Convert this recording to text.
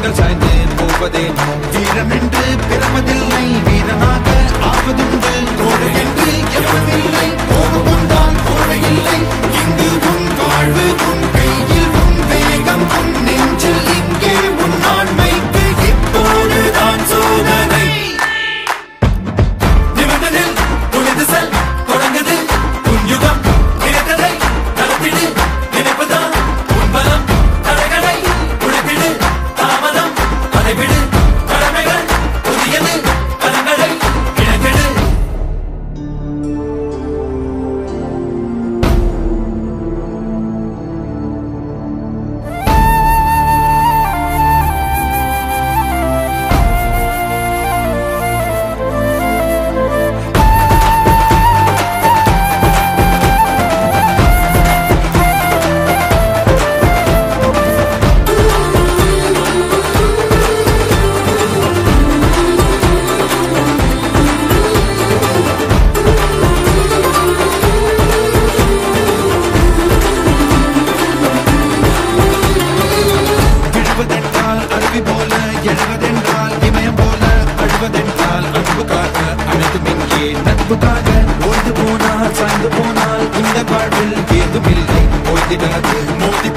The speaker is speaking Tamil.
கால்கள் சாய்ந்து போவதே வீரம் என்று பிறமதில்லை வீரனாக ஆவதுண்டு கோடு என்று எப்பதில்லை போகும்தான் கோடையில்லை இங்கு உன் வாழ்வு உன் கையில் உன் வேகம் உன் நெஞ்சில் இங்கே உன் ஆண்மைக்கு இப்போதுதான் சோதனை நிமிடத்தில் துணிந்து செல் தொடங்குது உன் யுகம் கிடைத்ததை நடத்திடு நினைப்பதான் உன் பலம் தடைகளை உழைத்திடு தாமதம் அடைவிடு கடமைகள் புதியது கலங்களை இணைத்திடு விழுவதென்றால் அருவி போல எழுவதென்றால் இமயம் போல அழுவதென்றால் அன்புக்காக அனைத்தும் இங்கே நட்புக்காக ஓய்ந்து போனால் சாய்ந்து போனால் இந்த வாழ்வில் ஏதுமில்லை ஓய்ந்திடாது மோதி